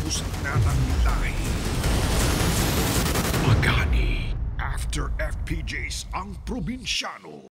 usap natang lahi. Magani, After FPJs ang probinsyano.